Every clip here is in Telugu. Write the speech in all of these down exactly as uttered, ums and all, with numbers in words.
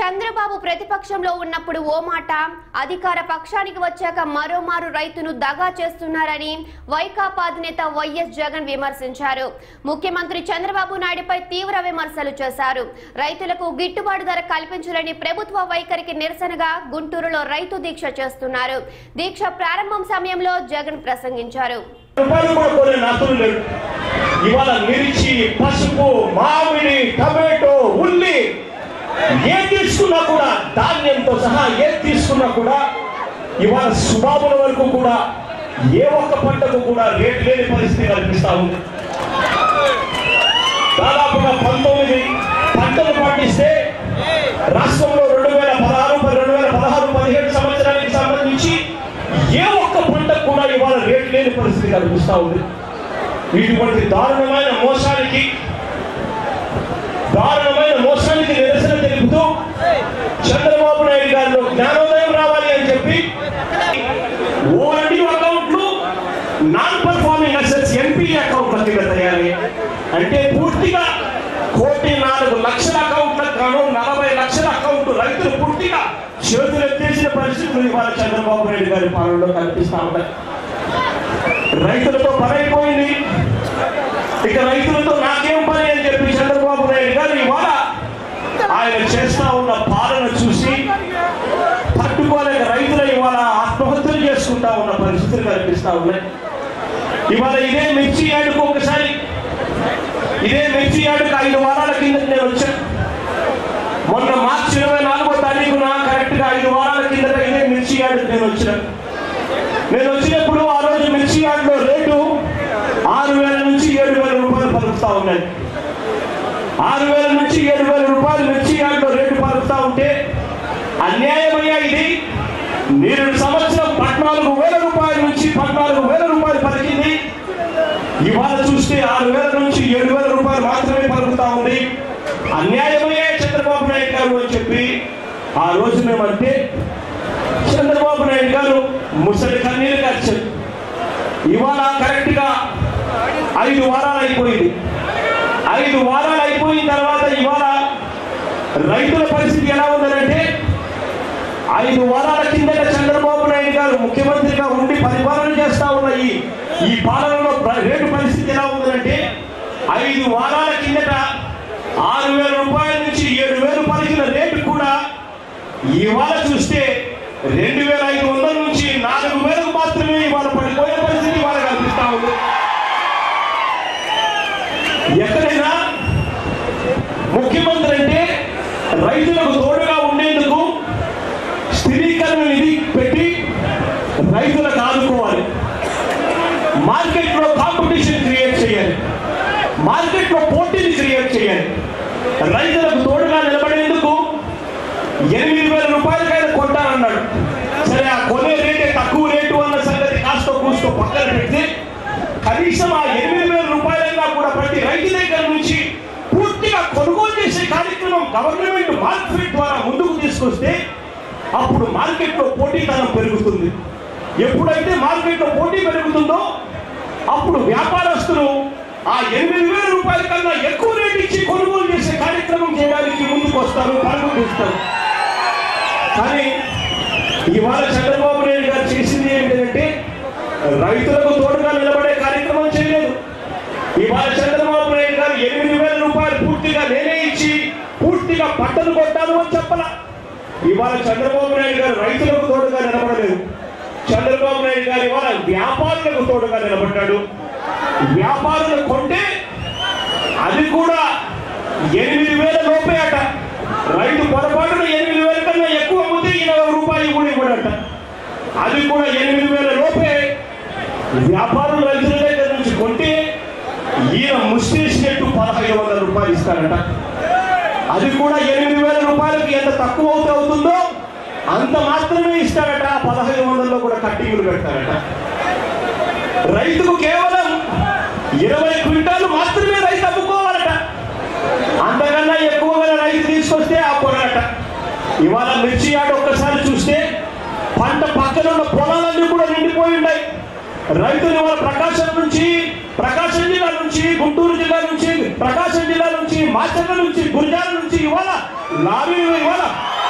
చంద్రబాబు ప్రతిపక్షంలో ఉన్నప్పుడు ఓ మాట, అధికార పక్షానికి వచ్చాక మరోమారు రైతును దగా చేస్తున్నారని వైకాపా అధినేత వైఎస్ జగన్ విమర్శించారు. ముఖ్యమంత్రి చంద్రబాబు నాయుడుపై తీవ్ర విమర్శలు చేశారు. రైతులకు గిట్టుబాటు ధర కల్పించాలని ప్రభుత్వ వైఖరికి నిరసనగా గుంటూరులో రైతు దీక్ష చేస్తున్నారు. దీక్ష ప్రారంభం సమయంలో జగన్ ప్రసంగించారు. ఇవాళ మిర్చి, పసుపు, మామిడి, టమాటో, ఉల్లి ఏం తీసుకున్నా కూడా, ధాన్యంతో సహా ఏం తీసుకున్నా కూడా ఇవాళ సుబాబుల వరకు కూడా ఏ ఒక్క పంటకు కూడా రేటు లేని పరిస్థితి కనిపిస్తా ఉంది. దాదాపుగా పంతొమ్మిది పంటలు పండిస్తే రాష్ట్రంలో రెండు వేల పదహారు రెండు వేల పదహారు పదిహేడు సంవత్సరానికి సంబంధించి ఏ ఒక్క పంటకు కూడా ఇవాళ రేటు లేని పరిస్థితి కనిపిస్తా ఉంది. ఇటువంటి దారుణమైన మోసానికి దారుణమైన మోసానికి నిరసన తెలుపుతూ చంద్రబాబు నాయుడు గారిలో జ్ఞానోదయం రావాలి అని చెప్పి ఓఆర్డీ అకౌంట్లు నాన్ పర్ఫార్మింగ్ అసెట్స్ ఎన్పీ అకౌంట్ల కింద తయారయ్యాయి. అంటే పూర్తిగా కోటి నాలుగు లక్షల అకౌంట్లకు గాను నలభై లక్షల అకౌంట్ రైతులు పూర్తిగా చేతులు ఎత్తేసిన పరిస్థితులు ఇవాళ చంద్రబాబు నాయుడు గారి పాలనలో కనిపిస్తా ఉంటాయి. రైతులతో పని అయిపోయింది, ఇక రైతులతో నాకేం పని అని చెప్పి చంద్రబాబు నాయుడు గారు ఇవాళ ఆయన చేస్తా ఉన్న పాలన చూసి తట్టుకోలేక రైతులు ఇవాళ ఆత్మహత్యలు చేసుకుంటా ఉన్న పరిస్థితులు కనిపిస్తా ఉన్నాయి. ఇవాళ ఇదే మిర్చి యార్డుకు ఒకసారి ఇదే మిర్చి యార్డుకు ఐదు వారాల కింద నేను వచ్చాను. మొన్న మార్చి ఇరవై నాలుగో తారీఖున కరెక్ట్ గా ఐదు వారాల కిందట ఇదే మిర్చి యార్డుకు నేను వచ్చాను. నేను వచ్చినప్పుడు ఆ రోజు మిర్చి యార్డులో రేటు ఆరు వేల నుంచి ఏడు వేల రూపాయలు పలుకుతా ఉన్నాయి. ఆరు వేల నుంచి ఏడు వేల రూపాయలు మిర్చి యార్డులో రేటు పలుకుతా ఉంటే అన్యాయమయ్యా ఇది. నేడు సంవత్సరం పద్నాలుగు వేల రూపాయల నుంచి పద్నాలుగు వేల రూపాయలు పలికింది. ఇవాళ చూస్తే ఆరు వేల నుంచి ఏడు వేల రూపాయలు మాత్రమే పలుకుతా ఉంది. అన్యాయమయ్యా చంద్రబాబు నాయుడు గారు అని చెప్పి ఆ రోజు మేమంటే చంద్రబాబు నాయుడు గారు ముసలి కన్నీరు కార్చారు. ఇవాళ కరెక్ట్ గా ఐదు వారాలు అయిపోయింది. ఐదు వారాలు అయిపోయిన తర్వాత ఇవాళ రైతుల పరిస్థితి ఎలా ఉందంటే, ఐదు వారాల కిందట చంద్రబాబు నాయుడు గారు ముఖ్యమంత్రిగా ఉండి పరిపాలన చేస్తా ఉన్న ఈ ఈ పాలనలో రేటు పరిస్థితి ఎలా ఉందంటే, ఐదు వారాల కిందట ఆరు వేల రూపాయల నుంచి ఏడు వేలు పలికిన రేటు కూడా ఇవాళ చూస్తే రెండు వేల ఐదు వందల నుంచి నాలుగు వేలకు మాత్రమే ఇవాళ పడిపోయే పరిస్థితి ఇవాళ కనిపిస్తా ఉంది. ఎక్కడైనా ముఖ్యమంత్రి అంటే రైతులకు తోడుగా ఉండేందుకు స్థిరీకరణ నిధి పెట్టి రైతులకు ఆదుకోవాలి, మార్కెట్లో కాంపిటీషన్ క్రియేట్ చేయాలి, మార్కెట్లో పోటీని క్రియేట్ చేయాలి. రైతులకు తోడుగా నిలబడేందుకు ఎనిమిది వేల రూపాయలకైనా కొంటానన్నాడు. సరే, ఆ కొనే రేటే తక్కువ రేటు అన్న సంగతి కాస్త కూస్తో పక్కన పెడితే కనీసం ఆ ఎనిమిది వేల రూపాయలైనా కూడా ప్రతి రైతు దగ్గర నుంచి పూర్తిగా కొనుగోలు చేసే కార్యక్రమం గవర్నమెంట్ మార్కెట్ ద్వారా ముందుకు తీసుకొస్తే అప్పుడు మార్కెట్లో పోటీతనం పెరుగుతుంది. ఎప్పుడైతే మార్కెట్లో పోటీ పెరుగుతుందో అప్పుడు వ్యాపారస్తులు ఆ ఎనిమిది వేల రూపాయల కన్నా ఎక్కువ రేటు ఇచ్చి కొనుగోలు చేసే కార్యక్రమం చేయడానికి ముందుకు వస్తారు, పరుగులు తీస్తారు. కానీ ఇవాళ చంద్రబాబు నాయుడు గారు చేసింది ఏంటంటే రైతులకు తోడుగా నిలబడే కార్యక్రమం చేయలేదు. ఇవాళ చంద్రబాబు నాయుడు గారు ఎనిమిది వేల రూపాయలు పూర్తిగా నేనే ఇచ్చి పూర్తిగా పంటలు కొట్టాను అని చెప్పాల. ఇవాళ చంద్రబాబు నాయుడు గారు రైతులకు తోడుగా నిలబడలేదు. చంద్రబాబు నాయుడు గారు ఇవాళ వ్యాపారులకు తోడుగా నిలబడ్డాడు. వ్యాపారులు కొంటే అది కూడా ఎనిమిది వేల లోపే అట. రైతు పొరపాటున ఎనిమిది వేల కన్నా ఎక్కువ అమ్మితే ఇరవై రూపాయలు కూడా ఇవ్వడట. అది కూడా ఎనిమిది వేల లోపే వ్యాపారులు రైతుల దగ్గర నుంచి కొంటే ఈయన ముస్తేసినట్టు పదహైదు వందల రూపాయలు ఇస్తారట. అది కూడా ఎనిమిది వేల రూపాయలకి ఎంత తక్కువ అవుతుందో అంత మాత్రమే ఇస్తారట. పదహైదు వందల్లో కూడా కట్టింగులు పెడతారట. రైతుకు కేవలం ఇరవై క్వింటాలు మాత్రమే రైతు అమ్ముకోవాలట. అంతకన్నా ఎక్కువగా రైతు తీసుకొస్తే ఆ కొనట. ఇవాళ మిర్చి యార్డు ఒక్కసారి చూస్తే పంట పక్కన ఉన్న పొలాలన్నీ కూడా నిండిపోయి ఉన్నాయి. రైతులు ఇవాళ ప్రకాశం నుంచి ప్రకాశం జిల్లా నుంచి గుంటూరు జిల్లా నుంచి ప్రకాశం జిల్లా నుంచి మాచర్ల నుంచి గురిజాల నుంచి ఇవాళ లారీలు ఇవాళ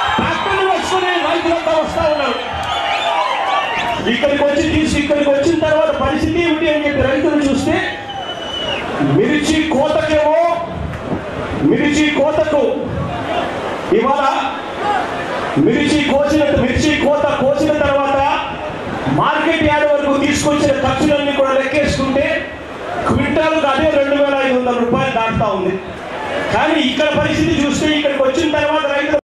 ఇక్కడికి వచ్చి తీసి ఇక్కడికి వచ్చిన తర్వాత పరిస్థితి ఏమిటి అని చెప్పి రైతులు చూస్తే మిర్చి కోతకేమో మిర్చి కోతకు ఇవాళ మిర్చి కోసిన మిర్చి కోత కోసిన తర్వాత మార్కెట్ యార్డ్ వరకు తీసుకొచ్చిన ఖర్చులన్నీ కూడా లెక్కేసుకుంటే క్వింటాల్కి అదే రెండు వేల ఐదు వందల రూపాయలు దాటుతా ఉంది. కానీ ఇక్కడ పరిస్థితి చూస్తే ఇక్కడికి వచ్చిన తర్వాత రైతులు